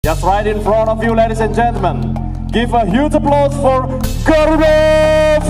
Just right in front of you, ladies and gentlemen, give a huge applause for Garuda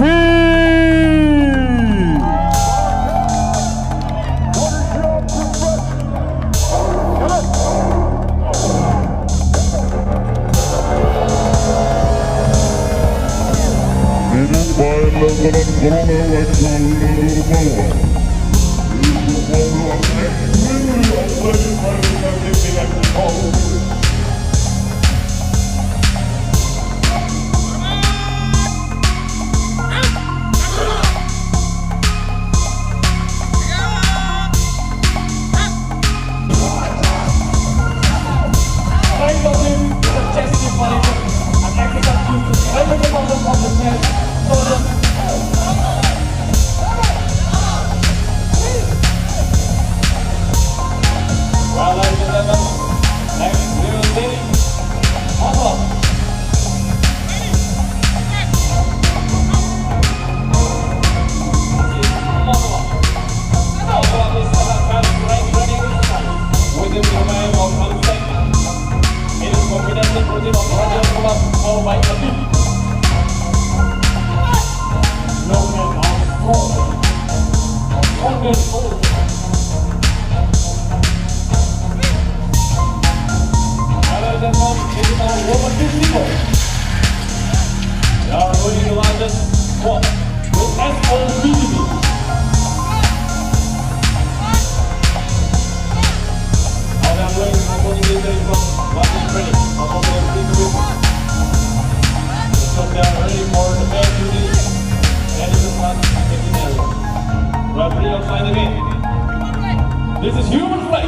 This is human flight.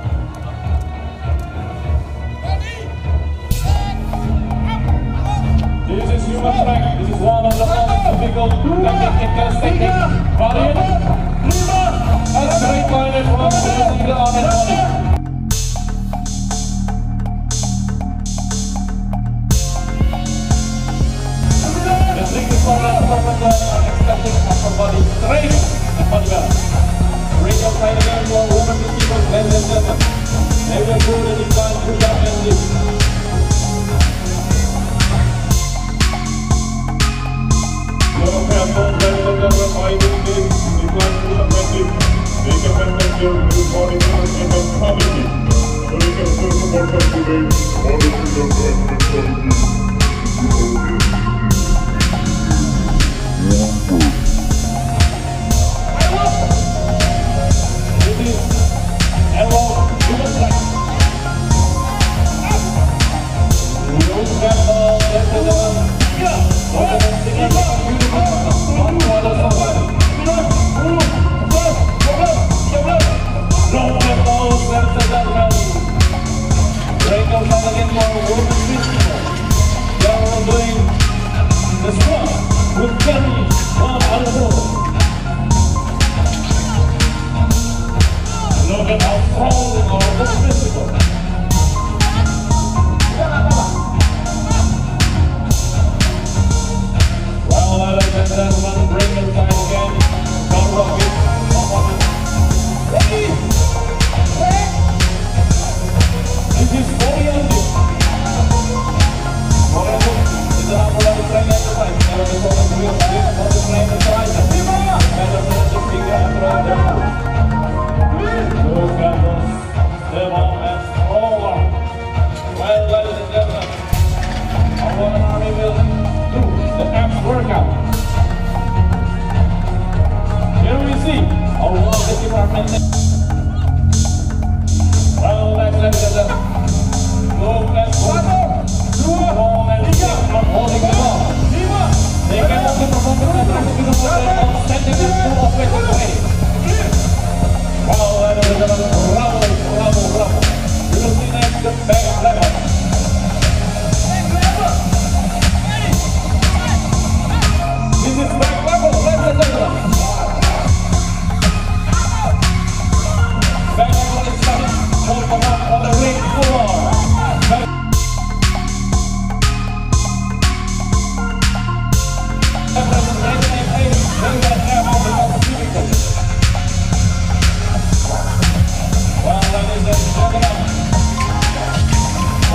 This is human flight. This is one of the most difficult technical technique variant. And straight line from the arm and body. The trick is for the expecting upper body straight and body balance. Bring your side again for women to keep us, ladies and gentlemen. They will do the decline, push up and lift. Your careful, ladies and gentlemen, by doing this, decline, push up and lift. They can maintain your new body balance and mentality. So they can still support us today. All the freedom and mentality. Look at how strong they are, that's physical. Well, ladies and gentlemen, bring your time again. Don't rock it. This is oriented. Oriented is an upper training exercise. Never been told to use this for the training exercise. Better than the finger and throw. Those guys, step on and over. Well, ladies and gentlemen, our army will do the abs workout. Here we see our wellness department. Well, ladies and gentlemen, move and strong and stick on holding the ball. They can also perform the contraction of standing and full offensive way. Wow, bravo. You will see next the back level. This is back level, ladies and gentlemen. Back level is starting. Hold them up on the ring floor. Well, ladies and gentlemen, welcome to the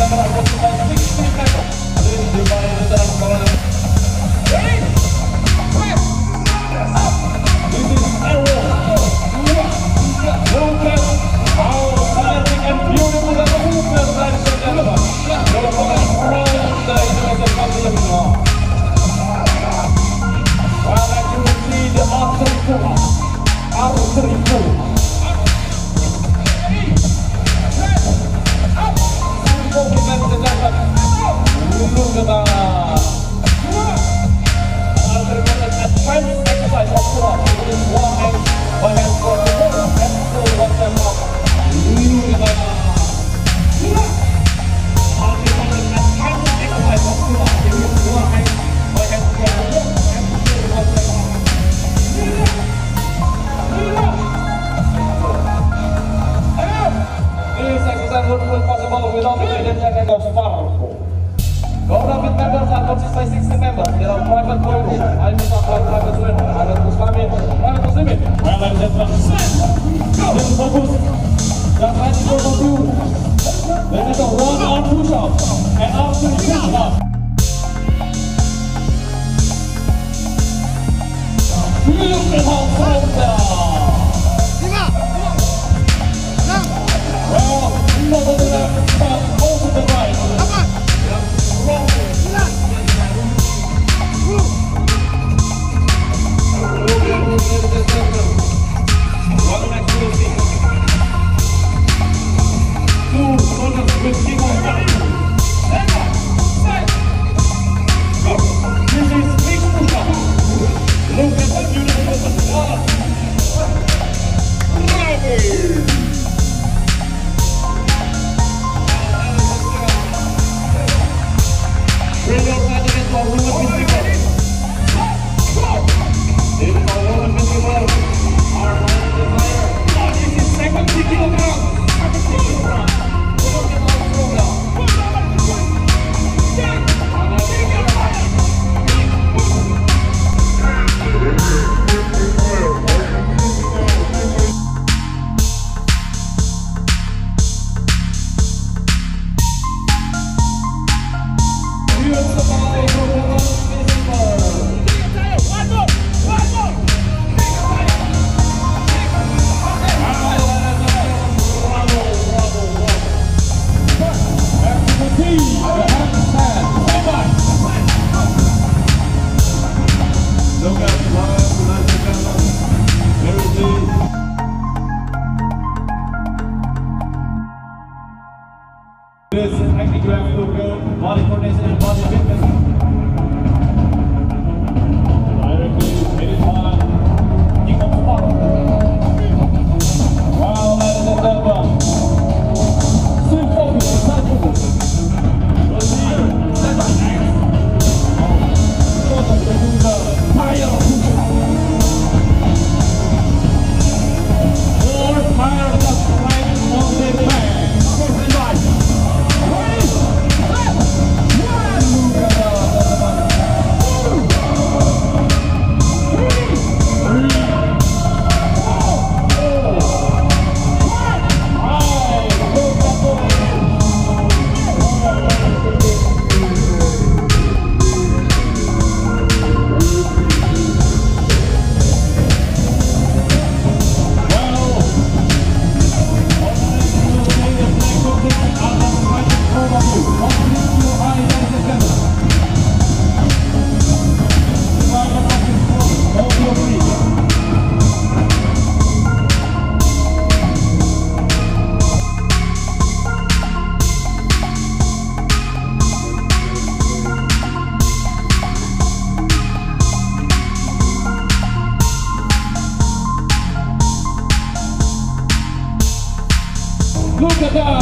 Look at that!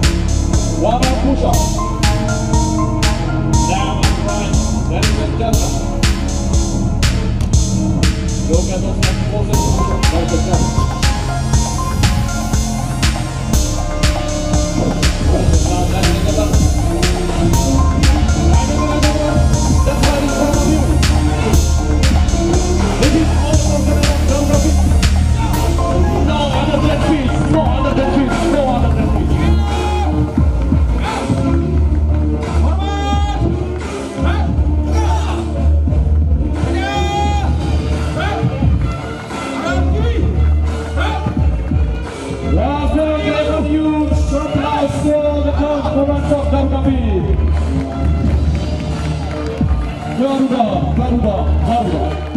What a push-up! Down and right, ladies and gentlemen. Look at those next poses, ladies and gentlemen. That's right in front of you. This is also the no, under that feet, no, under that feet, no, under that feet. Pasukan membentuk dan kami Garuda, Garuda, Garuda.